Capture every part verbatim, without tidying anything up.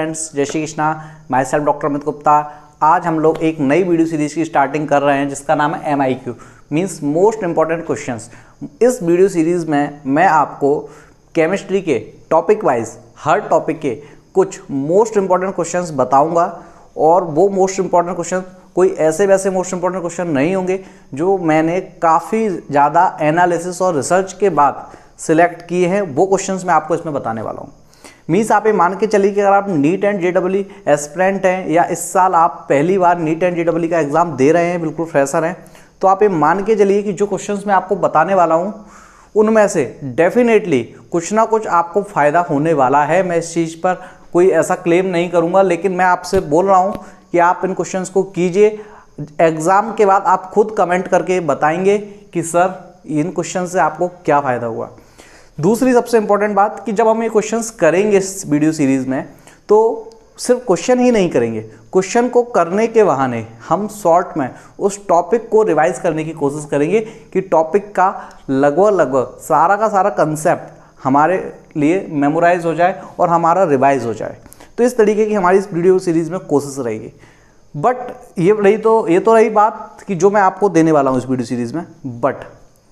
Friends, जय Shri Krishna. Myself doctor Amit Gupta. आज हम लोग एक नई वीडियो सीरीज की स्टार्टिंग कर रहे हैं जिसका नाम है M I Q, means most important questions. इस वीडियो सीरीज़ में मैं आपको केमिस्ट्री के टॉपिक वाइज हर टॉपिक के कुछ मोस्ट इंपॉर्टेंट क्वेश्चंस बताऊंगा और वो मोस्ट इंपॉर्टेंट क्वेश्चन कोई ऐसे वैसे मोस्ट इंपॉर्टेंट क्वेश्चन नहीं होंगे जो मैंने काफ़ी ज़्यादा एनालिसिस और रिसर्च के बाद सिलेक्ट किए हैं। वो क्वेश्चंस मैं आपको इसमें बताने वाला हूँ। मीन्स आप ये मान के चलिए कि अगर आप NEET and J double E aspirant हैं या इस साल आप पहली बार NEET and J double E का एग्ज़ाम दे रहे हैं, बिल्कुल फ्रेशर हैं, तो आप ये मान के चलिए कि जो क्वेश्चंस मैं आपको बताने वाला हूँ उनमें से डेफिनेटली कुछ ना कुछ आपको फ़ायदा होने वाला है। मैं इस चीज़ पर कोई ऐसा क्लेम नहीं करूँगा, लेकिन मैं आपसे बोल रहा हूँ कि आप इन क्वेश्चंस को कीजिए। एग्ज़ाम के बाद आप खुद कमेंट करके बताएंगे कि सर इन क्वेश्चन से आपको क्या फ़ायदा हुआ। दूसरी सबसे इंपॉर्टेंट बात कि जब हम ये क्वेश्चंस करेंगे इस वीडियो सीरीज़ में, तो सिर्फ क्वेश्चन ही नहीं करेंगे, क्वेश्चन को करने के बहाने हम शॉर्ट में उस टॉपिक को रिवाइज करने की कोशिश करेंगे कि टॉपिक का लगभग लगभग सारा का सारा कंसेप्ट हमारे लिए मेमोराइज हो जाए और हमारा रिवाइज हो जाए। तो इस तरीके की हमारी इस वीडियो सीरीज़ में कोशिश रहेगी। बट ये रही तो ये तो रही बात कि जो मैं आपको देने वाला हूँ इस वीडियो सीरीज़ में। बट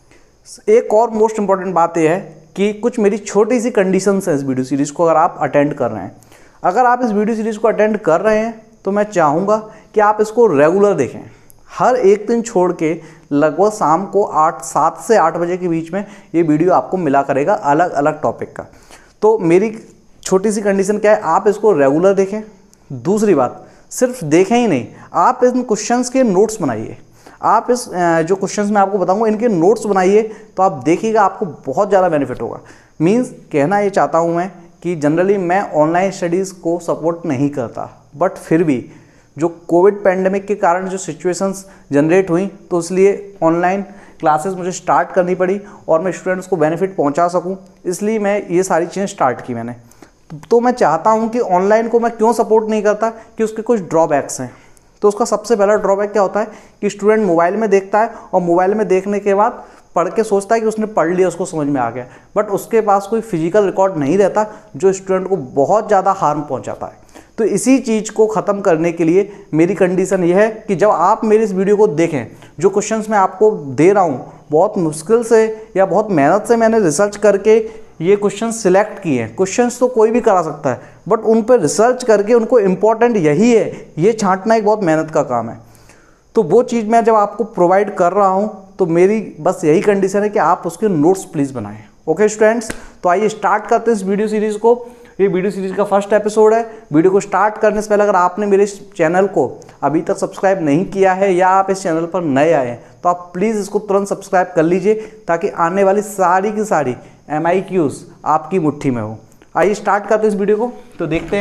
एक और मोस्ट इंपॉर्टेंट बात यह है कि कुछ मेरी छोटी सी कंडीशंस हैं इस वीडियो सीरीज़ को अगर आप अटेंड कर रहे हैं। अगर आप इस वीडियो सीरीज़ को अटेंड कर रहे हैं तो मैं चाहूँगा कि आप इसको रेगुलर देखें। हर एक दिन छोड़ के लगभग शाम को आठ सात से आठ बजे के बीच में ये वीडियो आपको मिला करेगा अलग अलग टॉपिक का। तो मेरी छोटी सी कंडीशन क्या है, आप इसको रेगुलर देखें। दूसरी बात, सिर्फ देखें ही नहीं, आप इन क्वेश्चंस के नोट्स बनाइए। आप इस जो क्वेश्चंस मैं आपको बताऊंगा इनके नोट्स बनाइए, तो आप देखिएगा आपको बहुत ज़्यादा बेनिफिट होगा। मीन्स कहना ये चाहता हूँ मैं कि जनरली मैं ऑनलाइन स्टडीज़ को सपोर्ट नहीं करता, बट फिर भी जो कोविड पैंडेमिक के कारण जो सिचुएशंस जनरेट हुई तो इसलिए ऑनलाइन क्लासेस मुझे स्टार्ट करनी पड़ी और मैं स्टूडेंट्स को बेनिफिट पहुंचा सकूं, इसलिए मैं ये सारी चीज़ें स्टार्ट की मैंने। तो मैं चाहता हूं कि ऑनलाइन को मैं क्यों सपोर्ट नहीं करता कि उसके कुछ ड्रॉबैक्स हैं। तो उसका सबसे पहला ड्रॉबैक क्या होता है कि स्टूडेंट मोबाइल में देखता है और मोबाइल में देखने के बाद पढ़ के सोचता है कि उसने पढ़ लिया, उसको समझ में आ गया, बट उसके पास कोई फिजिकल रिकॉर्ड नहीं रहता जो स्टूडेंट को बहुत ज़्यादा हार्म पहुंचाता है। तो इसी चीज़ को ख़त्म करने के लिए मेरी कंडीशन यह है कि जब आप मेरे इस वीडियो को देखें, जो क्वेश्चंस मैं आपको दे रहा हूँ बहुत मुश्किल से या बहुत मेहनत से मैंने रिसर्च करके ये क्वेश्चन सिलेक्ट किए हैं। क्वेश्चंस तो कोई भी करा सकता है, बट उन पर रिसर्च करके उनको इम्पोर्टेंट यही है, ये छांटना एक बहुत मेहनत का काम है। तो वो चीज़ मैं जब आपको प्रोवाइड कर रहा हूँ तो मेरी बस यही कंडीशन है कि आप उसके नोट्स प्लीज़ बनाएं। ओके स्टूडेंट्स, तो आइए स्टार्ट करते हैं इस वीडियो सीरीज़ को। ये वीडियो सीरीज़ का फर्स्ट एपिसोड है। वीडियो को स्टार्ट करने से पहले अगर आपने मेरे इस चैनल को अभी तक सब्सक्राइब नहीं किया है या आप इस चैनल पर नए आए हैं तो आप प्लीज़ इसको तुरंत सब्सक्राइब कर लीजिए ताकि आने वाली सारी की सारी एम आई क्यूज़ आपकी मुट्ठी में हो। आइए स्टार्ट करते हैं इस वीडियो को। तो देखते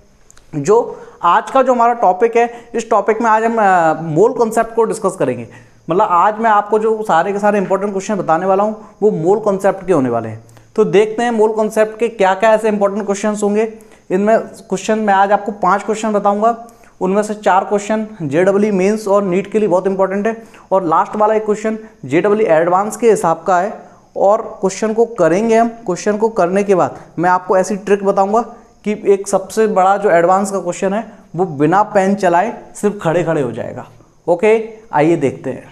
हैं जो आज का जो हमारा टॉपिक है, इस टॉपिक में आज हम मोल कॉन्सेप्ट को डिस्कस करेंगे। मतलब आज मैं आपको जो सारे के सारे इंपॉर्टेंट क्वेश्चन बताने वाला हूँ वो मोल कॉन्सेप्ट के होने वाले हैं। तो देखते हैं मोल कॉन्सेप्ट के क्या क्या ऐसे इंपॉर्टेंट क्वेश्चंस होंगे। इनमें क्वेश्चन मैं आज आपको पांच क्वेश्चन बताऊंगा, उनमें से चार question J double E mains और नीट के लिए बहुत इंपॉर्टेंट है और लास्ट वाला एक question J double E advance के हिसाब का है। और क्वेश्चन को करेंगे हम। क्वेश्चन को करने के बाद मैं आपको ऐसी ट्रिक बताऊँगा कि एक सबसे बड़ा जो एडवांस का क्वेश्चन है वो बिना पेन चलाए सिर्फ खड़े खड़े हो जाएगा। ओके, आइए देखते हैं।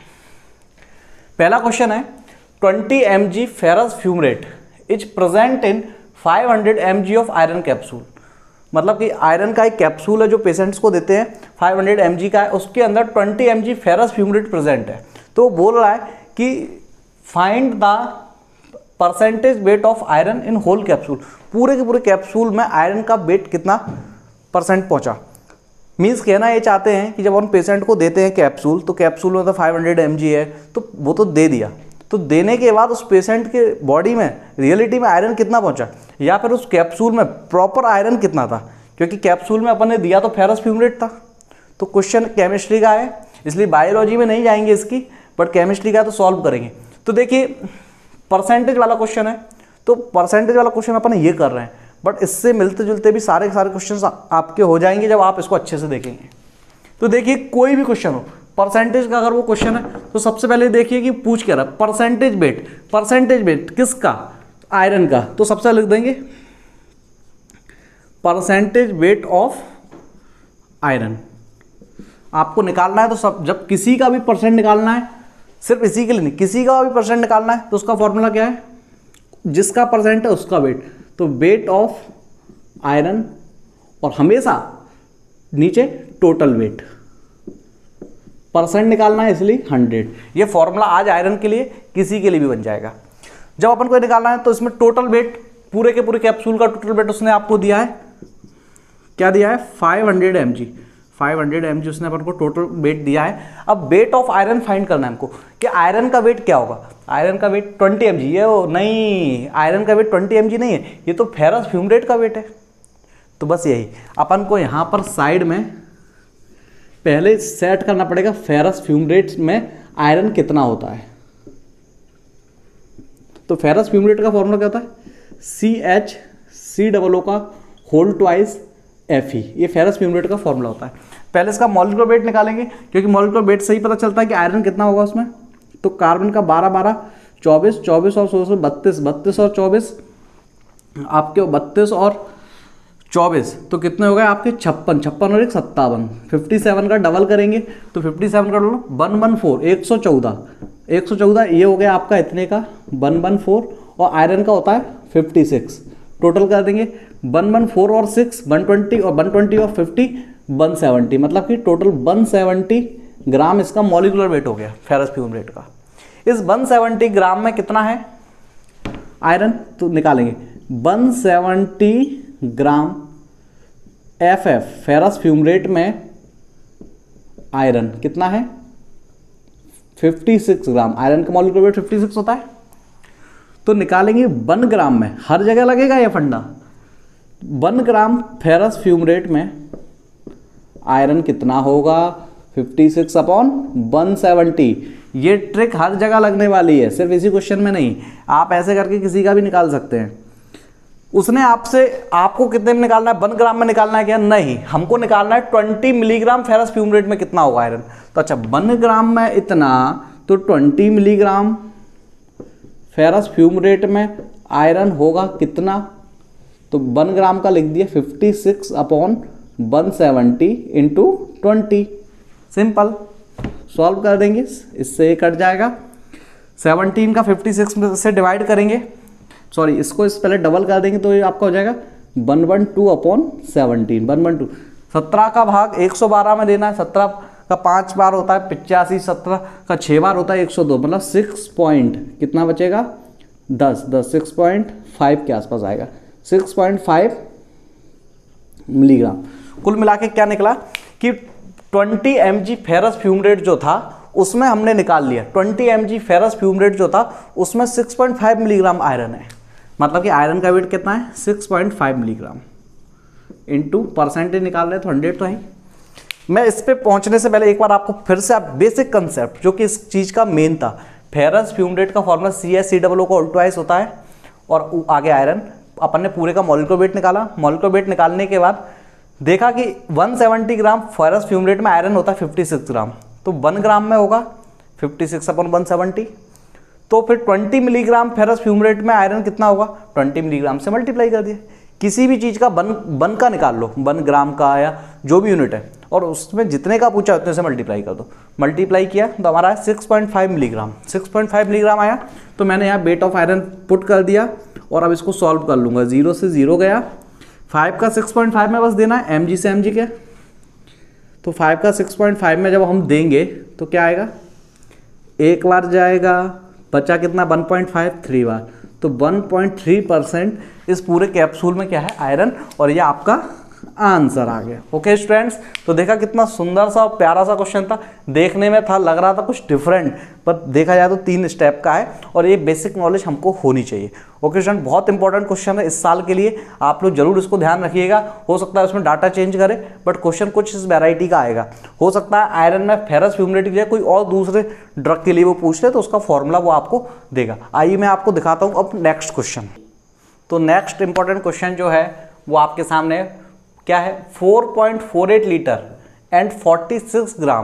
पहला क्वेश्चन है, twenty M G ferrous fumarate is present in five hundred M G of iron capsule. मतलब कि आयरन का एक कैप्सूल है जो पेशेंट्स को देते हैं, फाइव हंड्रेड एम जी का है, उसके अंदर twenty M G ferrous fumarate present है। तो बोल रहा है कि find the percentage weight of iron in whole capsule. पूरे के पूरे कैप्सूल में आयरन का वेट कितना परसेंट पहुंचा। मीन्स कहना ये चाहते हैं कि जब हम पेशेंट को देते हैं कैप्सूल, तो कैप्सूल में तो फाइव हंड्रेड एम जी है तो वो तो दे दिया, तो देने के बाद उस पेशेंट के बॉडी में रियलिटी में आयरन कितना पहुंचा या फिर उस कैप्सूल में प्रॉपर आयरन कितना था, क्योंकि कैप्सूल में अपन ने दिया तो फेरस फ्यूमरेट था। तो क्वेश्चन केमिस्ट्री का है, इसलिए बायोलॉजी में नहीं जाएंगे इसकी, बट केमिस्ट्री का तो सॉल्व करेंगे। तो देखिए परसेंटेज वाला क्वेश्चन है, तो परसेंटेज वाला क्वेश्चन अपन ये कर रहे हैं, बट इससे मिलते जुलते भी सारे के सारे क्वेश्चन आपके हो जाएंगे जब आप इसको अच्छे से देखेंगे। तो देखिए कोई भी क्वेश्चन हो, परसेंटेज का अगर वो क्वेश्चन है तो सबसे पहले देखिए कि पूछ क्या रहा है, परसेंटेज वेट। परसेंटेज वेट किसका? आयरन का। तो सबसे लिख देंगे परसेंटेज वेट ऑफ आयरन आपको निकालना है। तो सब जब किसी का भी परसेंट निकालना है, सिर्फ इसी के लिए नहीं, किसी का भी परसेंट निकालना है तो उसका फॉर्मूला क्या है, जिसका परसेंट है उसका वेट, तो वेट ऑफ आयरन और हमेशा नीचे टोटल वेट, परसेंट निकालना है इसलिए हंड्रेड। ये फॉर्मूला आज आयरन के लिए किसी के लिए भी बन जाएगा। जब अपन को निकालना है तो इसमें टोटल वेट, पूरे के पूरे कैप्सूल का टोटल वेट उसने आपको दिया है, क्या दिया है, five hundred M G, five hundred M G उसने अपन को टोटल वेट दिया है। अब वेट ऑफ आयरन फाइंड करना है हमको कि आयरन का वेट क्या होगा। आयरन का वेट ट्वेंटी एम जी, ये वो नहीं, आयरन का वेट ट्वेंटी एम जी नहीं है, ये तो फेरस फ्यूमरेट का वेट है। तो बस यही अपन को यहाँ पर साइड में पहले सेट करना पड़ेगा, फेरस फ्यूमरेट में आयरन कितना होता है। तो फेरस फ्यूमरेट का फॉर्मूला क्या होता है, C H C double O का होल ट्वाइस एफ ई, ये फेरस फ्यूमरेट का फॉर्मूला होता है। पहले इसका मॉलिक्यूलर वेट निकालेंगे, क्योंकि मॉलिक्यूलर वेट से ही पता चलता है कि आयरन कितना होगा उसमें। तो कार्बन का बारह बारह चौबीस, चौबीस और सोलह बत्तीस, बत्तीस और चौबीस आपके बत्तीस और चौबीस, तो कितने हो गए आपके छप्पन, छप्पन और एक सत्तावन, फिफ्टी सेवन का डबल करेंगे तो फिफ्टी सेवन का डबल वन वन फोर, एक सौ चौदह, एक सौ चौदह ये हो गया आपका इतने का वन वन फोर, और आयरन का होता है फिफ्टी सिक्स। टोटल कर देंगे वन वन फोर और सिक्स वन ट्वेंटी, और वन ट्वेंटी और फिफ्टी वन सेवेंटी, मतलब कि टोटल वन सेवेंटी ग्राम इसका मॉलिक्यूलर वेट हो गया फेरस फ्यूमरेट का। इस वन सेवेंटी ग्राम में कितना है आयरन, तो निकालेंगे one seventy gram F F ferrous fumarate में आयरन कितना है, फिफ्टी सिक्स ग्राम। आयरन का मॉलिक्यूलर वेट फिफ्टी सिक्स होता है, तो निकालेंगे वन ग्राम में, हर जगह लगेगा ये फंडा, वन ग्राम फेरस फ्यूमरेट में आयरन कितना होगा, fifty six upon one seventy. ये ट्रिक हर जगह लगने वाली है, सिर्फ इसी क्वेश्चन में नहीं, आप ऐसे करके किसी का भी निकाल सकते हैं। उसने आपसे, आपको कितने में निकालना है, वन ग्राम में निकालना है क्या, नहीं, हमको निकालना है ट्वेंटी मिलीग्राम फेरस फ्यूमरेट में कितना होगा आयरन। तो अच्छा वन ग्राम में इतना, तो ट्वेंटी मिलीग्राम फेरस फ्यूमरेट में आयरन होगा कितना, तो वन ग्राम का लिख दिया fifty six upon one seventy into twenty, simple solve कर देंगे, इससे ये कट जाएगा। सेवनटीन का फिफ्टी सिक्स से डिवाइड करेंगे, सॉरी इसको इस पहले डबल कर देंगे तो ये आपका हो जाएगा one one two upon seventeen, one one two. सत्रह का भाग एक सौ बारह में देना है, सत्रह का पाँच बार होता है पिचासी, सत्रह का छः बार होता है एक सौ दो, मतलब सिक्स पॉइंट कितना बचेगा, दस, दस सिक्स पॉइंट फाइव के आसपास आएगा, सिक्स पॉइंट फाइव मिलीग्राम। कुल मिला के क्या निकला कि twenty M G ferrous fumarate जो था उसमें हमने निकाल लिया, twenty M G ferrous fumarate जो था उसमें six point five milligram iron है, मतलब कि आयरन का वेट कितना है, six point five milligram into percentage निकाल रहे हैं तो हंड्रेड तो है। मैं इस पे पहुंचने से पहले एक बार आपको फिर से आप बेसिक कंसेप्ट जो कि इस चीज़ का मेन था, फेरस फ्यूमरेट का formula C S C double O का उल्टाइस होता है और आगे आयरन। अपन ने पूरे का मॉलिक्यूलर वेट निकाला, मॉलिक्यूलर वेट निकालने के बाद देखा कि one seventy gram ferrous fumarate में आयरन होता है फिफ्टी सिक्स ग्राम, तो वन ग्राम में होगा fifty six upon one seventy, तो फिर ट्वेंटी मिलीग्राम फेरस फ्यूमरेट में आयरन कितना होगा, ट्वेंटी मिलीग्राम से मल्टीप्लाई कर दिया। किसी भी चीज़ का वन वन का निकाल लो, वन ग्राम का या जो भी यूनिट है, और उसमें जितने का पूछा उतने से मल्टीप्लाई कर दो। मल्टीप्लाई किया तो हमारा six point five milligram, six point five milligram आया। तो मैंने यहाँ वेट ऑफ आयरन पुट कर दिया और अब इसको सॉल्व कर लूँगा। जीरो से जीरो गया, फाइव का सिक्स पॉइंट फाइव में बस देना है, एम जी से एम जी के, तो फाइव का सिक्स पॉइंट फाइव में जब हम देंगे तो क्या आएगा, एक बार जाएगा, बचा कितना वन पॉइंट फाइव, थ्री बार, तो वन पॉइंट थ्री परसेंट इस पूरे कैप्सूल में क्या है, आयरन, और ये आपका आंसर आ गया। ओके स्टूडेंट्स, तो देखा कितना सुंदर सा और प्यारा सा क्वेश्चन था, देखने में था लग रहा था कुछ डिफरेंट, पर देखा जाए तो तीन स्टेप का है और ये बेसिक नॉलेज हमको होनी चाहिए। ओके स्टूडेंट, बहुत इंपॉर्टेंट क्वेश्चन है इस साल के लिए, आप लोग जरूर इसको ध्यान रखिएगा। हो सकता है उसमें डाटा चेंज करे बट क्वेश्चन कुछ इस वेराइटी का आएगा। हो सकता है आयरन में फेरस फ्यूमरेट की जगह कोई और दूसरे ड्रग के लिए वो पूछ ले तो उसका फॉर्मूला वो आपको देगा। आइए मैं आपको दिखाता हूँ अब नेक्स्ट क्वेश्चन। तो नेक्स्ट इंपॉर्टेंट क्वेश्चन जो है वो आपके सामने क्या है, four point four eight litre and forty six gram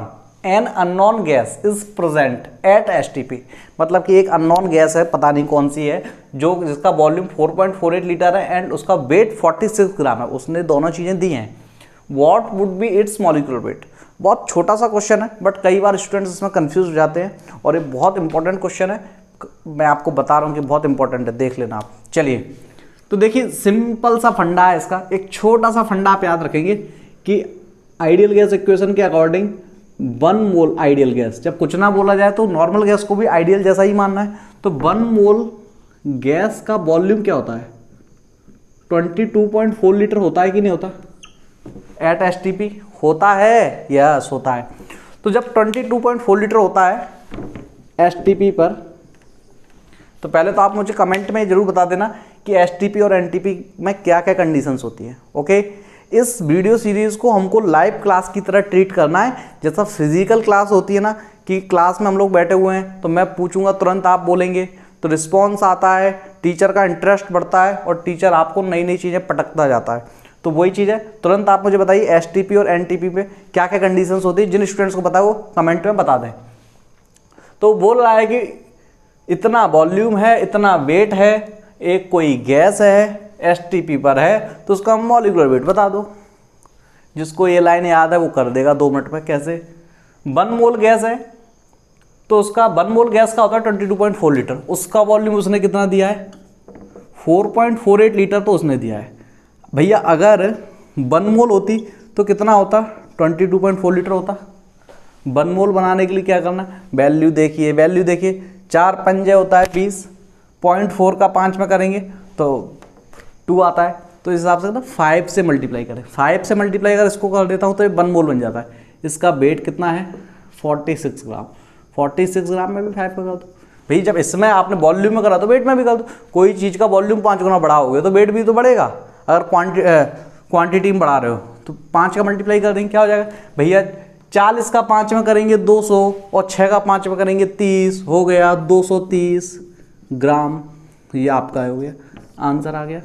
an unknown gas is present at S T P, मतलब कि एक अननोन गैस है, पता नहीं कौन सी है, जो जिसका volume four point four eight litre है एंड उसका वेट फोर्टी सिक्स ग्राम है, उसने दोनों चीज़ें दी हैं। What would be its molecular weight. बहुत छोटा सा क्वेश्चन है बट कई बार स्टूडेंट्स इसमें कंफ्यूज हो जाते हैं और ये बहुत इंपॉर्टेंट क्वेश्चन है, मैं आपको बता रहा हूँ कि बहुत इंपॉर्टेंट है, देख लेना आप। चलिए तो देखिए सिंपल सा फंडा है इसका, एक छोटा सा फंडा आप याद रखेंगे कि आइडियल गैस इक्वेशन के according one mole ideal gas, जब कुछ ना बोला जाए तो नॉर्मल गैस को भी आइडियल जैसा ही मानना है, तो वन मोल गैस का वॉल्यूम क्या होता है, twenty two point four litre होता है कि नहीं होता एट एस टी पी, होता है, यस होता है। तो जब twenty two point four litre होता है एस टी पी पर, तो पहले तो आप मुझे कमेंट में जरूर बता देना कि एस टी पी और एन टी पी में क्या क्या कंडीशंस होती है। ओके, इस वीडियो सीरीज़ को हमको लाइव क्लास की तरह ट्रीट करना है, जैसा फिजिकल क्लास होती है ना कि क्लास में हम लोग बैठे हुए हैं तो मैं पूछूंगा तुरंत आप बोलेंगे तो रिस्पॉन्स आता है, टीचर का इंटरेस्ट बढ़ता है और टीचर आपको नई नई चीज़ें पटकता जाता है। तो वही चीज़ है, तुरंत आप मुझे बताइए एस टी पी और एन टी पी पे क्या क्या कंडीशंस होती है, जिन स्टूडेंट्स को पता है वो कमेंट में बता दें। तो बोल रहा है कि इतना वॉल्यूम है, इतना वेट है, एक कोई गैस है एस टी पी पर है, तो उसका मॉलिक्यूलर वेट बता दो। जिसको ये लाइन याद है वो कर देगा दो मिनट में। कैसे, वन मोल गैस है तो उसका वन मोल गैस का होता है twenty two point four litre, उसका वॉल्यूम उसने कितना दिया है, four point four eight litre तो उसने दिया है। भैया अगर वन मोल होती तो कितना होता, twenty two point four litre होता। वन मोल बनाने के लिए क्या करना, वैल्यू देखिए, वैल्यू देखिए, चार पंजे होता है बीस, पॉइंट फोर का पाँच में करेंगे तो टू आता है, तो इस हिसाब से ना फाइव से मल्टीप्लाई करें, फाइव से मल्टीप्लाई अगर इसको कर देता हूँ तो ये वन मोल बन जाता है। इसका वेट कितना है, forty six gram, forty six gram में भी फाइव का कर दो। भाई जब इसमें आपने वॉल्यूम में करा तो वेट में भी कर दो। कोई चीज़ का वॉल्यूम पाँच गुना बढ़ा हो गया तो वेट भी तो बढ़ेगा। अगर क्वांटि क्वांटिटी में बढ़ा रहे हो तो पाँच का मल्टीप्लाई कर देंगे, क्या हो जाएगा भैया, चालीस का पाँच में करेंगे दो सौ और छः का पाँच में करेंगे तीस, हो गया दो सौ तीस ग्राम। ये आपका हो गया, आंसर आ गया।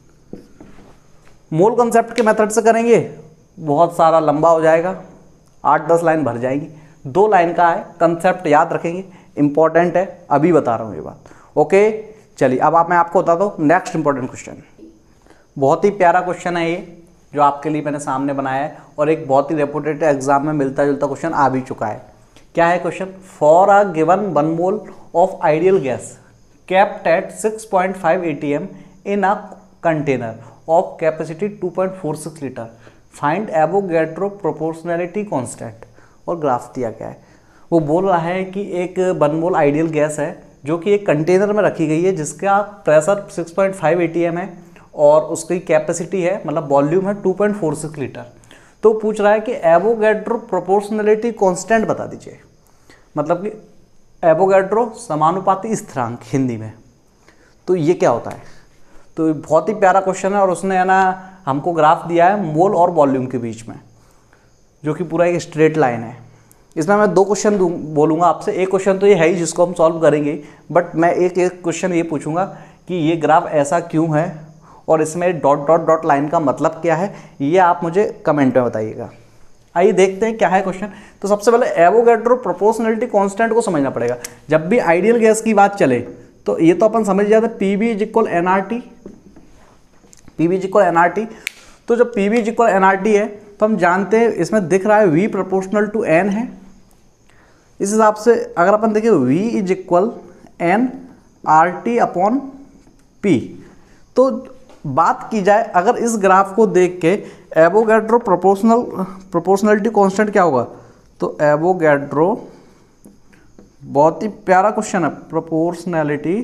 मोल कंसेप्ट के मेथड से करेंगे बहुत सारा लंबा हो जाएगा, आठ दस लाइन भर जाएगी, दो लाइन का है, कंसेप्ट याद रखेंगे, इंपॉर्टेंट है, अभी बता रहा हूँ ये बात। ओके चलिए अब आप मैं आपको बताता हूँ नेक्स्ट इंपॉर्टेंट क्वेश्चन। बहुत ही प्यारा क्वेश्चन है ये जो आपके लिए मैंने सामने बनाया है और एक बहुत ही रेपुटेड एग्जाम में मिलता जुलता क्वेश्चन आ भी चुका है। क्या है question, for a given one mole of ideal gas kept at six point five A T M in a container of capacity two point four six litre, find Avogadro proportionality constant, और graph दिया गया है। वो बोल रहा है कि एक वन मोल आइडियल गैस है जो कि एक कंटेनर में रखी गई है जिसका pressure six point five A T M है और उसकी कैपेसिटी है मतलब वॉल्यूम है two point four six litre. तो पूछ रहा है कि एवोगैड्रो प्रोपोर्शनैलिटी कांस्टेंट बता दीजिए, मतलब कि एवोगैड्रो समानुपाती स्थिरांक हिंदी में, तो ये क्या होता है। तो बहुत ही प्यारा क्वेश्चन है और उसने है ना हमको ग्राफ दिया है मोल और वॉल्यूम के बीच में जो कि पूरा एक स्ट्रेट लाइन है। इसमें मैं दो क्वेश्चन बोलूँगा आपसे, एक क्वेश्चन तो ये है ही जिसको हम सॉल्व करेंगे, बट मैं एक एक क्वेश्चन ये पूछूंगा कि ये ग्राफ ऐसा क्यों है और इसमें डॉट डॉट डॉट लाइन का मतलब क्या है, ये आप मुझे कमेंट में बताइएगा। आइए देखते हैं क्या है क्वेश्चन। तो सबसे पहले एवोगैड्रो प्रोपोर्शनैलिटी कांस्टेंट को समझना पड़ेगा। जब भी आइडियल गैस की बात चले तो ये तो अपन समझ जाते हैं P V is equal N R T, P V is equal N R T. तो जब P V is equal N R T है तो हम जानते हैं इसमें दिख रहा है V प्रोपोर्शनल टू N है। इस हिसाब से अगर अपन देखें V is equal N R T upon P, तो बात की जाए अगर इस ग्राफ को देख के एवोगैड्रो प्रोपोर्शनल प्रोपोर्शनैलिटी कांस्टेंट क्या होगा, तो एवोगैड्रो, बहुत ही प्यारा क्वेश्चन है, प्रोपोर्शनैलिटी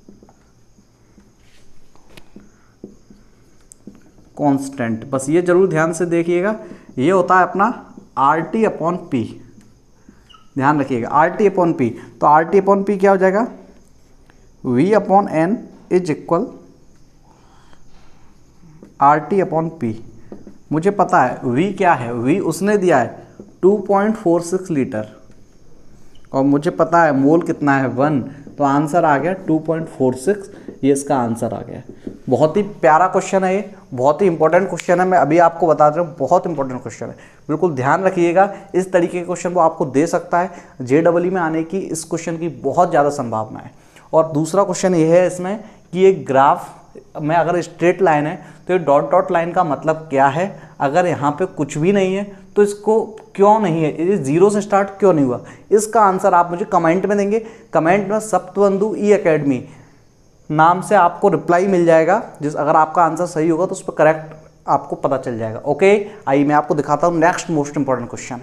कांस्टेंट, बस ये जरूर ध्यान से देखिएगा, ये होता है अपना आर टी अपॉन पी, ध्यान रखिएगा आर टी अपॉन पी। तो आर टी अपॉन पी क्या हो जाएगा, V upon N is equal R T upon P. मुझे पता है V क्या है, V उसने दिया है two point four six litre और मुझे पता है मोल कितना है वन, तो आंसर आ गया टू पॉइंट फोर सिक्स, ये इसका आंसर आ गया। बहुत ही प्यारा क्वेश्चन है, ये बहुत ही इंपॉर्टेंट क्वेश्चन है। मैं अभी आपको बता रहा हूँ, बहुत इंपॉर्टेंट क्वेश्चन है, बिल्कुल ध्यान रखिएगा। इस तरीके के क्वेश्चन वो आपको दे सकता है, जे डबल ई में आने की इस क्वेश्चन की बहुत ज़्यादा संभावना है। और दूसरा क्वेश्चन ये है इसमें कि एक ग्राफ में अगर स्ट्रेट लाइन है तो ये डॉट डॉट लाइन का मतलब क्या है, अगर यहाँ पे कुछ भी नहीं है तो इसको क्यों नहीं है, ये जीरो से स्टार्ट क्यों नहीं हुआ, इसका आंसर आप मुझे कमेंट में देंगे। कमेंट में सप्तबंधु ई एकेडमी नाम से आपको रिप्लाई मिल जाएगा, जिस अगर आपका आंसर सही होगा तो उस पर करेक्ट आपको पता चल जाएगा। ओके, आइए मैं आपको दिखाता हूँ next most important question.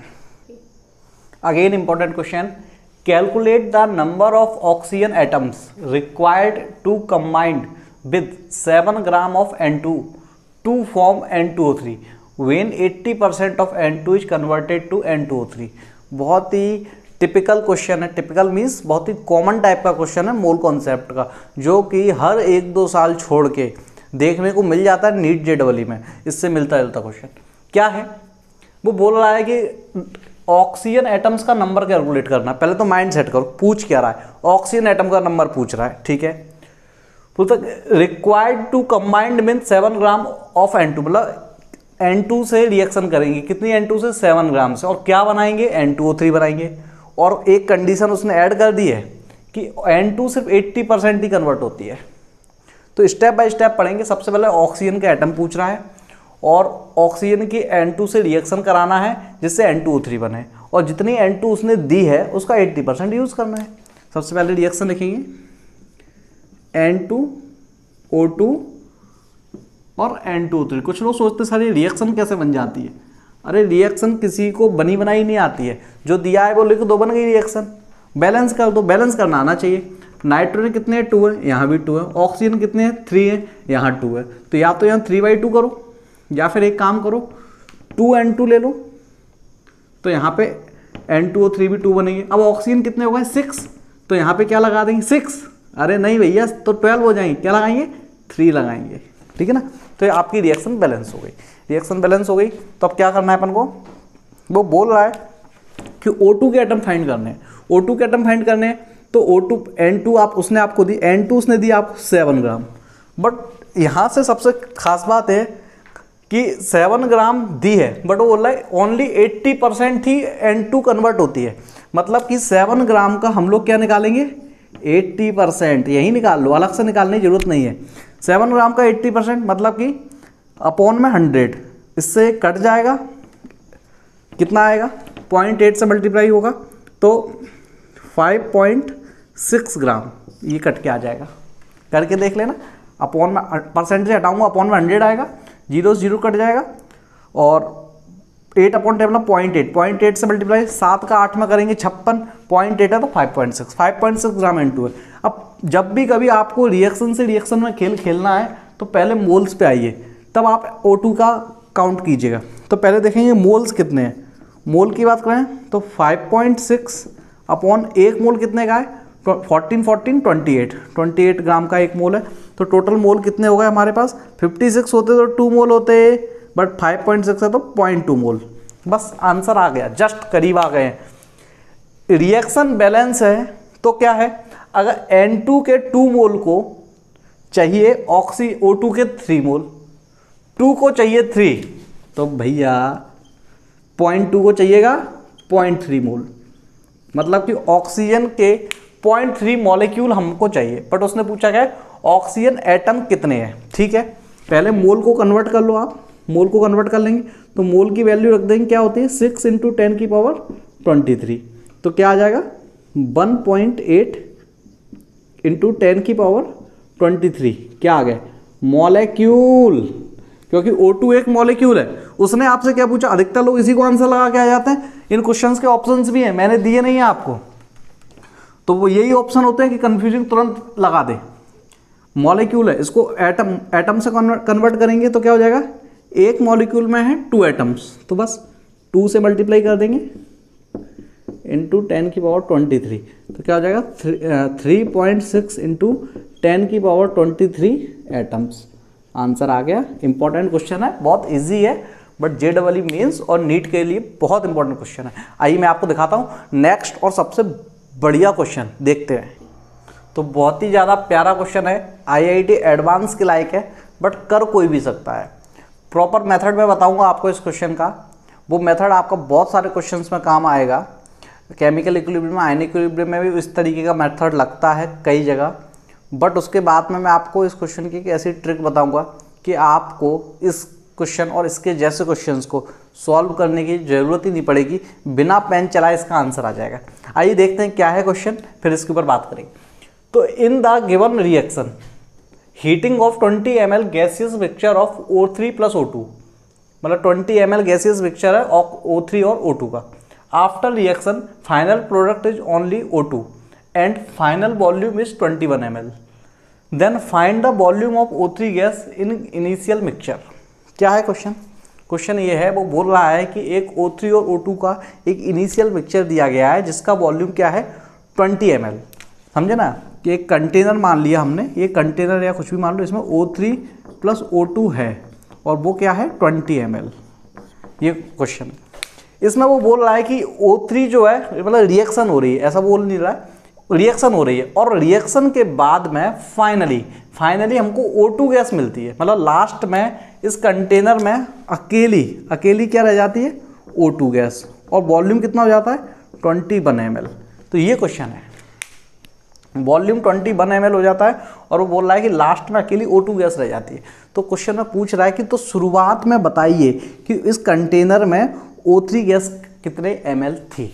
Again important question, calculate the number of oxygen atoms required to combined with seven gram of N two to form N two O three when eighty percent of N two is converted to N two O three। बहुत ही typical question है, typical means बहुत ही common type का question है mole concept का, जो कि हर एक दो साल छोड़ के देखने को मिल जाता है नीट जे डबल ई में। इससे मिलता जुलता क्वेश्चन क्या है, वो बोल रहा है कि ऑक्सीजन एटम्स का नंबर कैलकुलेट करना है। पहले तो माइंड सेट करो, पूछ क्या रहा है, ऑक्सीजन एटम का नंबर पूछ रहा है, ठीक है। Required to combined mean seven gram of N two, मतलब एन टू से रिएक्शन करेंगे, कितनी एन टू से, सेवन ग्राम से, और क्या बनाएंगे, एन टू ओ थ्री बनाएंगे। और एक कंडीशन उसने ऐड कर दी है कि एन टू सिर्फ अस्सी परसेंट ही कन्वर्ट होती है। तो स्टेप बाय स्टेप पढ़ेंगे। सबसे पहले ऑक्सीजन के एटम पूछ रहा है और ऑक्सीजन की एन टू से रिएक्शन कराना है जिससे एन टू ओ थ्री बने, और जितनी एन टू उसने दी है उसका अस्सी परसेंट यूज़ करना है। सबसे पहले रिएक्शन लिखेंगे एन टू ओ टू और एन टू ओ थ्री। कुछ लोग सोचते हैं सारी रिएक्शन कैसे बन जाती है, अरे रिएक्शन किसी को बनी बनाई नहीं आती है, जो दिया है वो लिख दो, बन गई रिएक्शन। बैलेंस कर दो, बैलेंस करना आना चाहिए। नाइट्रोजन कितने हैं, टू है, यहाँ भी टू है। ऑक्सीजन कितने हैं, थ्री है, यहाँ टू है। तो या तो यहाँ थ्री बाई टू करो, या फिर एक काम करो टू एन टू ले लो, तो यहाँ पे एन टू ओ थ्री भी टू बनेंगे। अब ऑक्सीजन कितने हो गए, सिक्स, तो यहाँ पे क्या लगा देंगे, सिक्स। अरे नहीं भैया, तो ट्वेल्व हो जाएंगे, क्या लगाएंगे, थ्री लगाएंगे, ठीक है ना। तो ये आपकी रिएक्शन बैलेंस हो गई। रिएक्शन बैलेंस हो गई तो अब क्या करना है अपन को, वो बोल रहा है कि ओ टू के एटम फाइंड करने हैं। ओ टू के एटम फाइंड करने हैं तो ओ टू एन टू आप उसने आपको दी, एन टू उसने दी आपको सेवन ग्राम। बट यहाँ से सबसे खास बात है कि सेवन ग्राम दी है, बट वो बोल रहा है ओनली एट्टी परसेंट ही एन टू कन्वर्ट होती है। मतलब कि सेवन ग्राम का हम लोग क्या निकालेंगे, अस्सी परसेंट। यही निकाल लो, अलग से निकालने की जरूरत नहीं है। सेवन ग्राम का अस्सी परसेंट मतलब कि अपॉन में हंड्रेड, इससे कट जाएगा, कितना आएगा, पॉइंट एट से मल्टीप्लाई होगा तो फाइव पॉइंट सिक्स ग्राम, ये कट के आ जाएगा। करके देख लेना, अपॉन में परसेंट से हटाऊंगा, अपॉन में हंड्रेड आएगा, जीरो जीरो कट जाएगा, और eight upon table point eight, point eight से मल्टीप्लाई, सात का आठ में करेंगे छप्पन, पॉइंट एट है तो five point six, five point six gram N two है। अब जब भी कभी आपको रिएक्शन से रिएक्शन में खेल खेलना है तो पहले मोल्स पे आइए, तब आप ओ टू का काउंट कीजिएगा। तो पहले देखेंगे मोल्स कितने हैं। मोल की बात करें तो फाइव पॉइंट सिक्स अपॉन एक मोल कितने का है, fourteen fourteen twenty eight, twenty eight gram का एक मोल है। तो टोटल मोल कितने हो गए हमारे पास, फिफ्टी सिक्स होते तो टू मोल होते, बट फाइव पॉइंट सिक्स है तो पॉइंट टू मोल। बस आंसर आ गया, जस्ट करीब आ गए। रिएक्शन बैलेंस है तो क्या है, अगर एन टू के टू मोल को चाहिए ऑक्सी ओ टू के थ्री मोल, टू को चाहिए थ्री, तो भैया पॉइंट टू को चाहिएगा पॉइंट थ्री मोल। मतलब कि ऑक्सीजन के पॉइंट थ्री मॉलिक्यूल हमको चाहिए, बट उसने पूछा क्या है, ऑक्सीजन एटम कितने हैं। ठीक है, पहले मोल को कन्वर्ट कर लो आप, मोल को कन्वर्ट कर लेंगे तो मोल की वैल्यू रख देंगे, क्या होती है, सिक्स इंटू टेन की पावर ट्वेंटी थ्री, तो क्या आ जाएगा one point eight into ten की पावर ट्वेंटी थ्री, क्या आ गया, मॉलिक्यूल। क्योंकि ओ टू एक मॉलिक्यूल है। उसने आपसे क्या पूछा, अधिकतर लोग इसी को आंसर लगा के आ जाते हैं। इन क्वेश्चंस के ऑप्शंस भी हैं, मैंने दिए नहीं है आपको, तो वो यही ऑप्शन होते हैं कि कंफ्यूजन तुरंत लगा दे। मॉलिक्यूल है, इसको एटम एटम से कन्वर्ट करेंगे तो क्या हो जाएगा, एक मॉलिक्यूल में है टू एटम्स, तो बस टू से मल्टीप्लाई कर देंगे इंटू टेन की पावर ट्वेंटी थ्री, तो क्या हो जाएगा three point six into ten की power twenty three atoms. Answer आ गया। इंपॉर्टेंट क्वेश्चन है, बहुत इजी है, but J double E mains और नीट के लिए बहुत इंपॉर्टेंट क्वेश्चन है। आइए मैं आपको दिखाता हूँ नेक्स्ट और सबसे बढ़िया क्वेश्चन, देखते हैं। तो बहुत ही ज़्यादा प्यारा क्वेश्चन है, आईआईटी एडवांस के लायक है, बट कर कोई भी सकता है। प्रॉपर मेथड में बताऊंगा आपको इस क्वेश्चन का, वो मेथड आपका बहुत सारे क्वेश्चंस में काम आएगा। केमिकल इक्विलिब्रियम में, आयनिक इक्विलिब्रियम में भी इस तरीके का मेथड लगता है कई जगह, बट उसके बाद में मैं आपको इस क्वेश्चन की एक ऐसी ट्रिक बताऊंगा कि आपको इस क्वेश्चन और इसके जैसे क्वेश्चंस को सॉल्व करने की ज़रूरत ही नहीं पड़ेगी, बिना पेन चलाए इसका आंसर आ जाएगा। आइए देखते हैं क्या है क्वेश्चन, फिर इसके ऊपर बात करेंगे। तो in the given reaction heating of twenty M L gaseous mixture of O three plus O two, मतलब twenty M L gaseous mixture है ऑफ ओ थ्री और ओ टू का। After reaction final product is only O two and final volume is twenty one M L, then find the volume of O three gas in initial mixture. क्या है question? Question ये है, वो बोल रहा है कि एक ओ थ्री और ओ टू का एक इनिशियल मिक्सचर दिया गया है जिसका वॉल्यूम क्या है, ट्वेंटी एम एल। समझे ना, कि एक कंटेनर मान लिया हमने, ये कंटेनर या कुछ भी मान लो, इसमें O three plus O two है और वो क्या है, ट्वेंटी एम एल। ये क्वेश्चन इसमें वो बोल रहा है कि ओ थ्री जो है, मतलब रिएक्शन हो रही है, ऐसा बोल नहीं रहा है, रिएक्शन हो रही है और रिएक्शन के बाद में फाइनली फाइनली हमको ओ टू गैस मिलती है, मतलब लास्ट में इस कंटेनर में अकेली अकेली क्या रह जाती है, ओ टू गैस, और वॉल्यूम कितना हो जाता है, ट्वेंटी वन एम एल। तो ये क्वेश्चन है, volume twenty one M L हो जाता है और वो बोल रहा है कि लास्ट में अकेली ओ टू गैस रह जाती है। तो क्वेश्चन में पूछ रहा है कि तो शुरुआत में बताइए कि इस कंटेनर में ओ थ्री गैस कितने एम एल थी।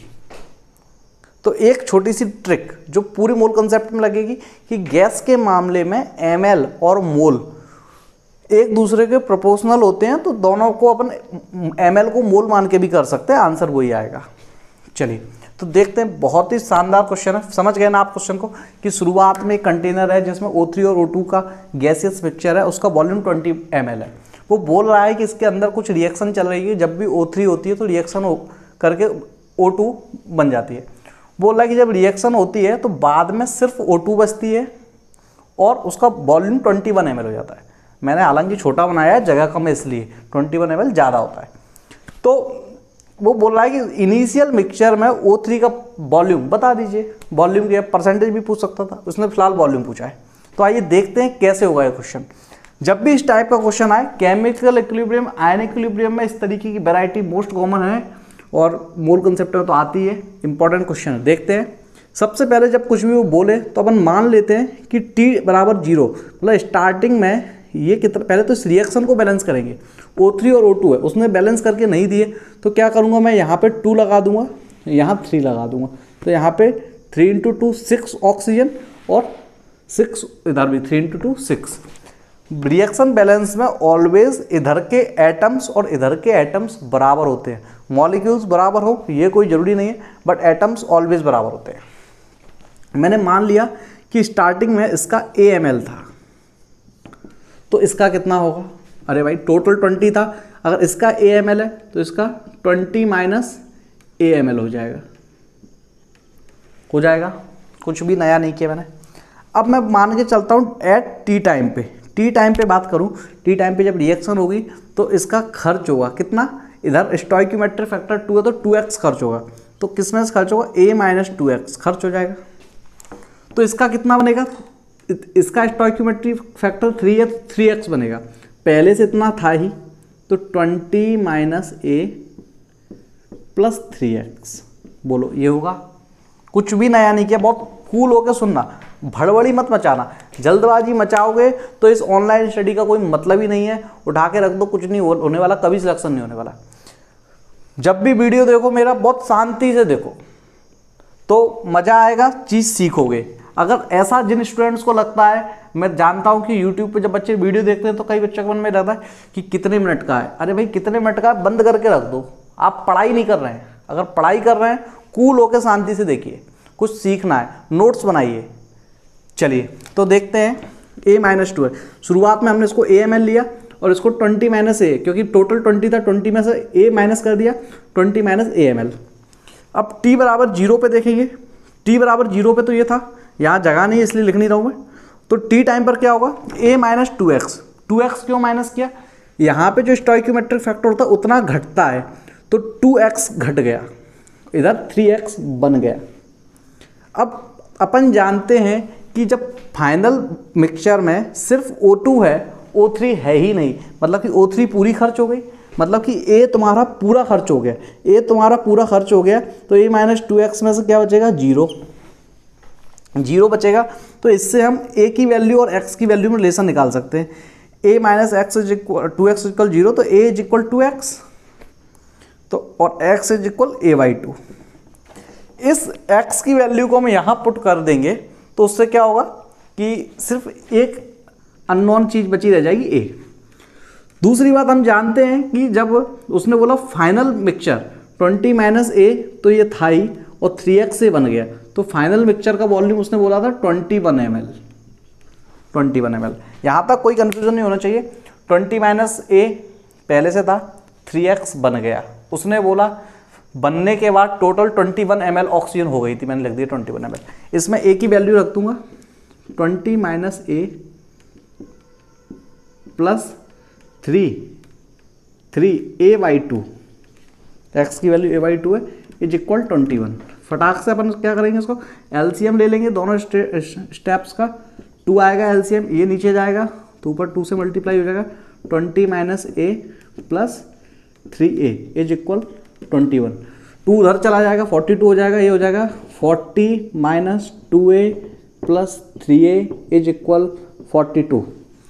तो एक छोटी सी ट्रिक जो पूरी मोल कंसेप्ट में लगेगी कि गैस के मामले में एम एल और मोल एक दूसरे के प्रोपोर्शनल होते हैं, तो दोनों को अपन एम एल को मोल मान के भी कर सकते हैं, आंसर वही आएगा। चलिए तो देखते हैं, बहुत ही शानदार क्वेश्चन है। समझ गए ना आप क्वेश्चन को, कि शुरुआत में एक कंटेनर है जिसमें ओ थ्री और ओ टू का गैसियस मिक्सचर है, उसका वॉल्यूम ट्वेंटी एम एल है। वो बोल रहा है कि इसके अंदर कुछ रिएक्शन चल रही है, जब भी ओ थ्री होती है तो रिएक्शन हो करके ओ टू बन जाती है। बोल रहा है कि जब रिएक्शन होती है तो बाद में सिर्फ ओ टू बचती है और उसका volume twenty one M L हो जाता है। मैंने हालांकि छोटा बनाया है, जगह कम है इसलिए, ट्वेंटी वन एम एल ज़्यादा होता है। तो वो बोल रहा है कि इनिशियल मिक्सचर में ओ थ्री का वॉल्यूम बता दीजिए, वॉल्यूम के परसेंटेज भी पूछ सकता था, उसने फिलहाल वॉल्यूम पूछा है। तो आइए देखते हैं कैसे होगा ये क्वेश्चन। जब भी इस टाइप का क्वेश्चन आए, केमिकल इक्विलिब्रियम, आयनिक इक्विलिब्रियम में इस तरीके की वैरायटी मोस्ट कॉमन है और मोल कंसेप्ट में तो आती है, इंपॉर्टेंट क्वेश्चन है। देखते हैं, सबसे पहले जब कुछ भी वो बोले तो अपन मान लेते हैं कि टी बराबर जीरो, मतलब स्टार्टिंग में ये कितना, पहले तो इस रिएक्शन को बैलेंस करेंगे। ओ थ्री और ओ टू है, उसने बैलेंस करके नहीं दिए तो क्या करूँगा मैं, यहाँ पे टू लगा दूंगा, यहाँ थ्री लगा दूंगा, तो यहाँ पे three into two six oxygen और सिक्स इधर भी, three into two six. Reaction balance में ऑलवेज इधर के एटम्स और इधर के एटम्स बराबर होते हैं। मॉलिक्यूल्स बराबर हो ये कोई ज़रूरी नहीं है, बट एटम्स ऑलवेज बराबर होते हैं। मैंने मान लिया कि स्टार्टिंग में इसका ए एम एल था, तो इसका कितना होगा, अरे भाई टोटल ट्वेंटी था, अगर इसका ए एम एल है तो इसका twenty minus A M L हो जाएगा, हो जाएगा, कुछ भी नया नहीं किया मैंने। अब मैं मान के चलता हूँ एट टी टाइम पे, टी टाइम पे बात करूँ, टी टाइम पे जब रिएक्शन होगी तो इसका खर्च होगा कितना, इधर स्टोइकियोमेट्रिक फैक्टर टू है तो टू एक्स खर्च होगा, तो किस में खर्च होगा, ए माइनस टू एक्स खर्च हो जाएगा। तो इसका कितना बनेगा, इसका स्टोइकियोमेट्रिक फैक्टर थ्री है तो थ्री एक्स बनेगा, पहले से इतना था ही, तो twenty minus A plus three X. बोलो ये होगा, कुछ भी नया नहीं किया, बहुत कूल होकर सुनना, भड़बड़ी मत मचाना। जल्दबाजी मचाओगे तो इस ऑनलाइन स्टडी का कोई मतलब ही नहीं है, उठा के रख दो, कुछ नहीं होने वाला, कभी सिलेक्शन नहीं होने वाला। जब भी वीडियो देखो मेरा बहुत शांति से देखो तो मज़ा आएगा, चीज़ सीखोगे। अगर ऐसा जिन स्टूडेंट्स को लगता है, मैं जानता हूं कि यूट्यूब पे जब बच्चे वीडियो देखते हैं तो कई बच्चों के मन में रहता है कि कितने मिनट का है, अरे भाई कितने मिनट का है बंद करके रख दो, आप पढ़ाई नहीं कर रहे हैं। अगर पढ़ाई कर रहे हैं कूल होकर शांति से देखिए, कुछ सीखना है, नोट्स बनाइए। चलिए तो देखते हैं, ए माइनस टू है, शुरुआत में हमने इसको ए एम एल लिया और इसको ट्वेंटी माइनस ए, क्योंकि टोटल ट्वेंटी था, ट्वेंटी में से ए माइनस कर दिया, twenty minus A M L. अब टी बराबर जीरो पे देखेंगे, टी बराबर जीरो पे तो ये था, यहाँ जगह नहीं है इसलिए लिख नहीं रहा हूँ मैं, तो टी टाइम पर क्या होगा, A minus two X. Two X क्यों माइनस किया, यहाँ पे जो स्टोइकियोमेट्रिक फैक्टर होता है उतना घटता है, तो टू एक्स घट गया, इधर थ्री एक्स बन गया। अब अपन जानते हैं कि जब फाइनल मिक्सचर में सिर्फ ओ टू है, ओ थ्री है ही नहीं, मतलब कि ओ थ्री पूरी खर्च हो गई, मतलब कि A तुम्हारा पूरा खर्च हो गया, A तुम्हारा पूरा खर्च हो गया, तो A माइनस टू एक्स में से क्या बचेगा, जीरो, जीरो बचेगा। तो इससे हम A की वैल्यू और X की वैल्यू में रिलेशन निकाल सकते हैं। A minus X is equal two X equal zero, तो A is equal two X, तो और X is equal A by two. इस X की वैल्यू को हम यहाँ पुट कर देंगे तो उससे क्या होगा कि सिर्फ एक अननोन चीज़ बची रह जाएगी A। दूसरी बात हम जानते हैं कि जब उसने बोला final mixture twenty minus A, तो ये था ही, और थ्री एक्स से बन गया, तो फाइनल मिक्सचर का वॉल्यूम उसने बोला था twenty one M L, twenty one M L. यहाँ तक कोई कन्फ्यूजन नहीं होना चाहिए। ट्वेंटी माइनस ए पहले से था, थ्री एक्स बन गया, उसने बोला बनने के बाद total twenty one M L oxygen हो गई थी, मैंने लिख दिया ट्वेंटी वन एम एल। इसमें ए की वैल्यू रख दूंगा twenty minus A plus three three A by two, X की वैल्यू ए बाई टू है, इज इक्वल ट्वेंटी वन। फटाक से अपन क्या करेंगे, इसको एलसीएम ले लेंगे दोनों स्टेप्स का, टू आएगा एलसीएम, ये नीचे जाएगा तो ऊपर टू से मल्टीप्लाई हो जाएगा, twenty minus A plus three A is equal twenty one. Two उधर चला जाएगा, फोर्टी टू हो जाएगा, ये हो जाएगा forty minus two A plus three A is equal forty two.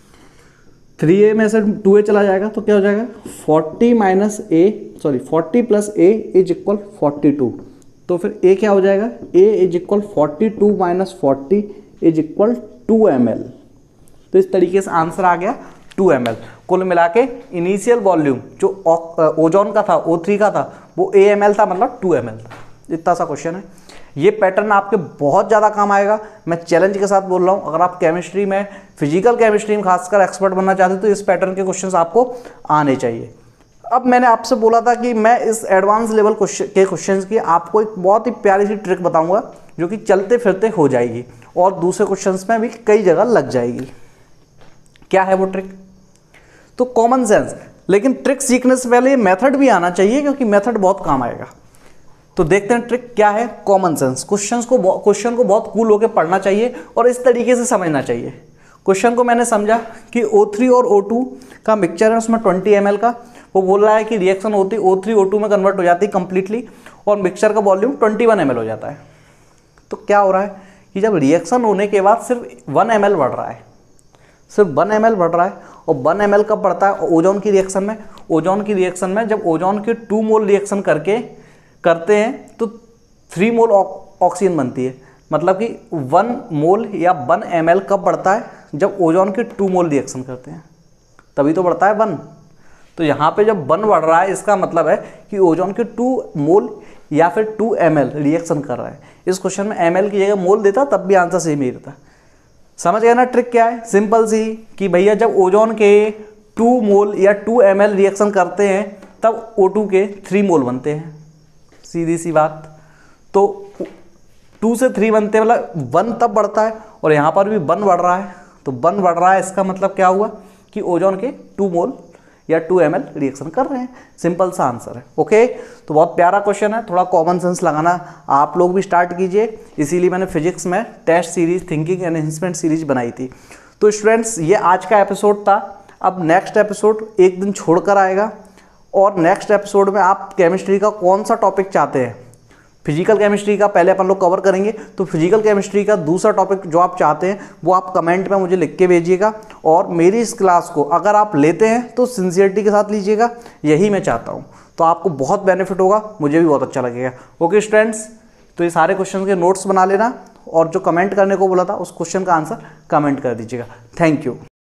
Three A में से टू ए चला जाएगा तो क्या हो जाएगा, forty minus A sorry forty plus A is equal forty two. तो फिर ए क्या हो जाएगा, A is equal forty two minus forty is equal two M L. तो इस तरीके से आंसर आ गया टू एम एल। कुल मिला के इनिशियल वॉल्यूम जो ओजोन का था, ओ थ्री का था, वो ए एम एल था, मतलब टू एम एल था। इतना सा क्वेश्चन है। ये पैटर्न आपके बहुत ज़्यादा काम आएगा, मैं चैलेंज के साथ बोल रहा हूँ। अगर आप केमिस्ट्री में, फिजिकल केमिस्ट्री में खासकर एक्सपर्ट बनना चाहते हो तो इस पैटर्न के क्वेश्चंस आपको आने चाहिए। अब मैंने आपसे बोला था कि मैं इस एडवांस लेवल के क्वेश्चंस की आपको एक बहुत ही प्यारी सी ट्रिक बताऊंगा जो कि चलते फिरते हो जाएगी और दूसरे क्वेश्चंस में भी कई जगह लग जाएगी। क्या है वो ट्रिक? तो कॉमन सेंस, लेकिन ट्रिक सीखने से पहले मेथड भी आना चाहिए क्योंकि मेथड बहुत काम आएगा। तो देखते हैं ट्रिक क्या है। कॉमन सेंस, क्वेश्चंस को क्वेश्चन को बहुत कूल होकर पढ़ना चाहिए और इस तरीके से समझना चाहिए। क्वेश्चन को मैंने समझा कि ओ थ्री और ओ टू का मिक्सचर है, उसमें ट्वेंटी एम एल का, वो बोल रहा है कि रिएक्शन होती ओ थ्री ओ टू में कन्वर्ट हो जाती है कंप्लीटली और मिक्सचर का volume twenty one M L हो जाता है। तो क्या हो रहा है कि जब रिएक्शन होने के बाद सिर्फ वन एम एल बढ़ रहा है, सिर्फ वन एम एल बढ़ रहा है, और वन एम एल कब बढ़ता है? ओजोन की रिएक्शन में। ओजोन की रिएक्शन में जब ओजोन के टू मोल रिएक्शन करके करते हैं तो थ्री मोल ऑक्सीजन बनती है। मतलब कि वन मोल या वन एम एल कब बढ़ता है? जब ओजोन के टू मोल रिएक्शन करते हैं, तभी तो बढ़ता है वन। तो यहाँ पे जब वन बढ़ रहा है इसका मतलब है कि ओजोन के टू मोल या फिर टू एम एल रिएक्शन कर रहा है। इस क्वेश्चन में एम एल की जगह मोल देता तब भी आंसर सेम ही रहता। समझ गए ना ट्रिक क्या है? सिंपल सी, कि भैया जब ओजोन के टू मोल या टू एम एल रिएक्शन करते हैं तब ओ टू के थ्री मोल बनते हैं। सीधी सी बात। तो टू से थ्री बनते हैं, मतलब वन तब बढ़ता है और यहाँ पर भी वन बढ़ रहा है। तो वन बढ़ रहा है इसका मतलब क्या हुआ कि ओजोन के टू मोल या टू एम एल रिएक्शन कर रहे हैं। सिंपल सा आंसर है। ओके, तो बहुत प्यारा क्वेश्चन है। थोड़ा कॉमन सेंस लगाना आप लोग भी स्टार्ट कीजिए, इसीलिए मैंने फिजिक्स में test series, thinking enhancement series बनाई थी। तो स्टूडेंट्स, ये आज का एपिसोड था। अब नेक्स्ट एपिसोड एक दिन छोड़कर आएगा और नेक्स्ट एपिसोड में आप केमिस्ट्री का कौन सा टॉपिक चाहते हैं? फिजिकल केमिस्ट्री का पहले अपन लोग कवर करेंगे, तो फिजिकल केमिस्ट्री का दूसरा टॉपिक जो आप चाहते हैं वो आप कमेंट में मुझे लिख के भेजिएगा। और मेरी इस क्लास को अगर आप लेते हैं तो सिंसियरिटी के साथ लीजिएगा, यही मैं चाहता हूँ। तो आपको बहुत बेनिफिट होगा, मुझे भी बहुत अच्छा लगेगा। ओके स्टूडेंट्स, तो ये सारे क्वेश्चन के नोट्स बना लेना और जो कमेंट करने को बोला था उस क्वेश्चन का आंसर कमेंट कर दीजिएगा। Thank you.